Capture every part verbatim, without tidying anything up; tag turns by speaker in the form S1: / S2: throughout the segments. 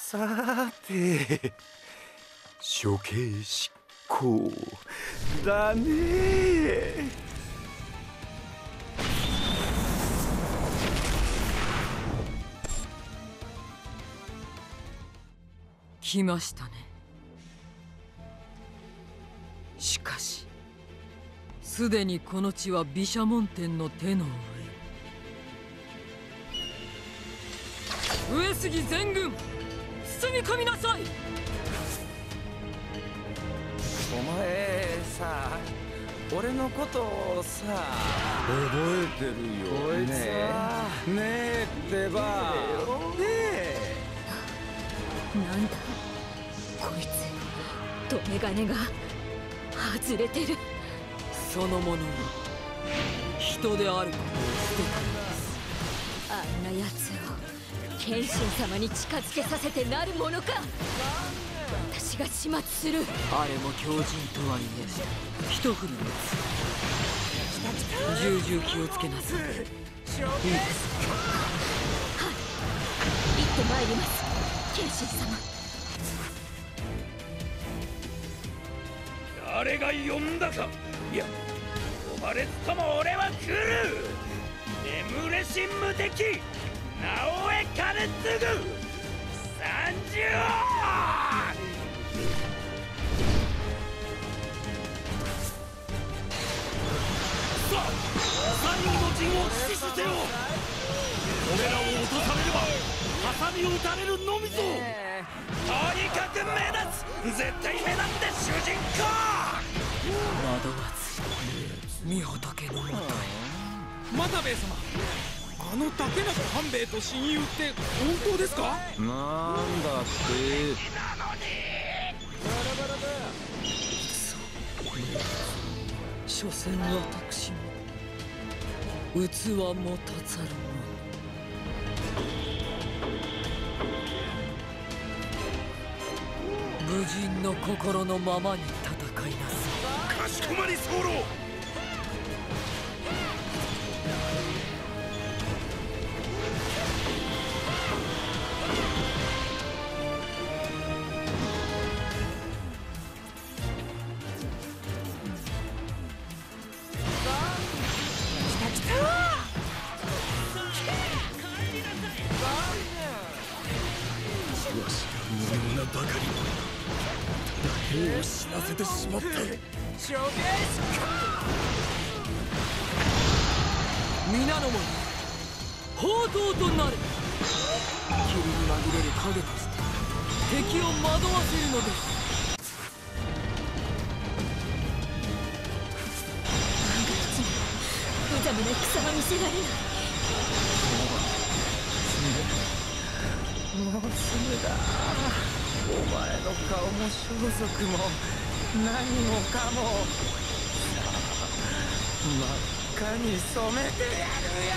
S1: さて処刑執行だね。
S2: 来ましたね。しかしすでにこの地は毘沙門天の手の上。上杉全軍包み込みなさい。
S1: お前さ、俺のことをさ覚えてるよね。えねえってばねえ。
S3: なんだこいつ、留め金が外れてる。
S2: その者は人であることを捨てたのです。
S3: あんな奴を謙信様に近づけさせてなるものか。私が始末する。
S2: あれも狂人とはいえ一振りのつ。重々気をつけなさい。いいですか。はい
S3: 行ってまいります、謙信様。
S4: 誰が呼んだか。いや、呼ばれずとも俺は来る。眠れし無敵、直江兼次参上。さあ、最後の陣を駆使せよ。俺らを落とされればハサミを打たれるのみぞ。とにかく目立つ、絶対目立って主人公。
S2: 惑わず御仏のもとへ。
S5: 又兵衛様、あの竹中半兵衛と親友って本当ですか。
S1: なんだって。
S2: 所詮私も器もたざるもの。武人の心のままに戦いなさい。
S4: かしこまり候。
S5: わしが無能なばかりただ兵を死なせてしまった。
S2: 皆の者、砲刀となれ。霧に紛れる影として敵を惑わせるのです。
S3: 万が一無様な戦は見せられない。
S1: もうすぐだ。お前の顔も装束も何もかも真っ赤に染めてやるよ。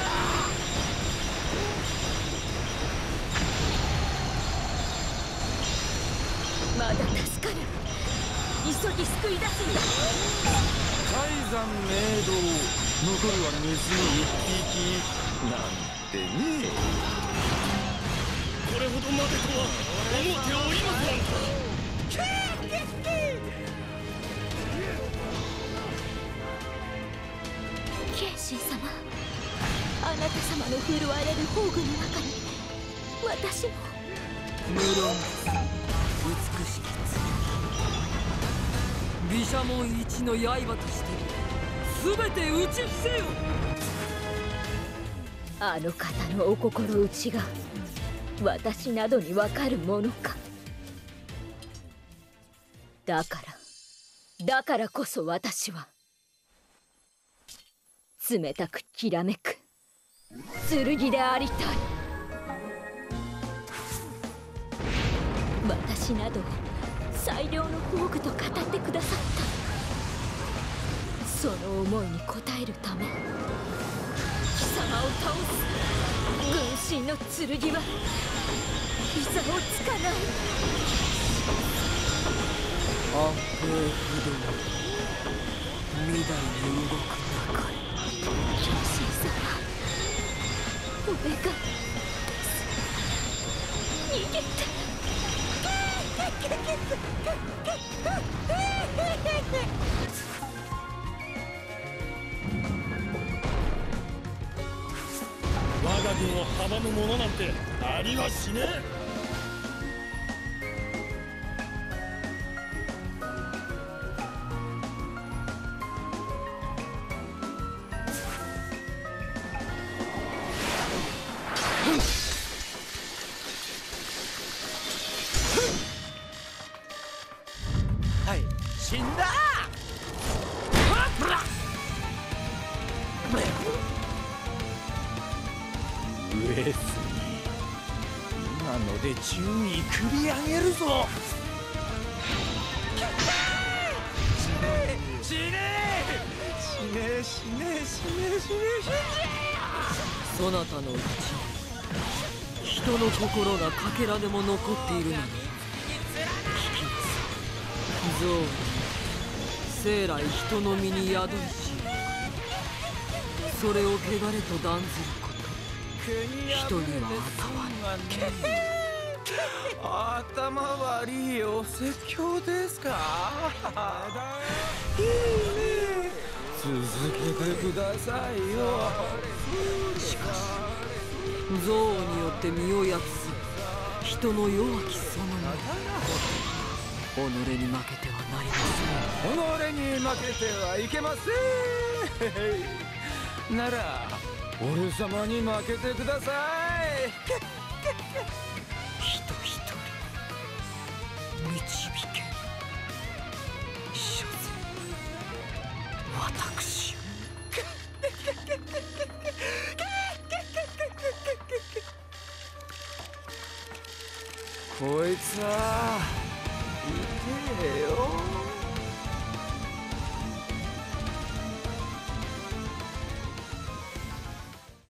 S3: まだ助かる。急ぎ救い出すんだ。
S1: 泰山明道、残るはネズミ一匹なんてね。
S4: これほどまでとは思っておりません。
S3: 謙信様、あなた様の振るわれる宝具の中に私も。
S2: 無論美しき剣、毘沙門一の刃として全て打ち伏せよ。
S3: あの方のお心打ちが私などにわかるものか。だからだからこそ私は冷たくきらめく剣でありたい。私などを最良の宝具と語ってくださった。その思いに応えるため貴様を倒す軍神の剣は膝をつかない。
S2: 安平不動、未来に動く中へ。
S3: 謙信様、お願い。逃げて。
S4: 我が軍を阻む者なんてありはしねえ。
S1: はい、死んだ。上杉、今ので順位繰り上げるぞ。死ねえ死ねえ死ねえ死ねえ死ねえ死ねえ。
S2: そなたのうち人の心がかけらでも残っているのに聞きなさい。象は生来人の身に宿りしそれを汚れと断ずること人には
S1: 頭悪いお説教ですか。いいね、続けてくださいよ。
S2: しかし憎悪によって身を訳す人の弱きそのも己に負けてはなりま
S1: 己に負けてはいけません。なら俺様に負けてください。
S2: 人一人導け諸せ私を。
S1: こいつは痛えよ。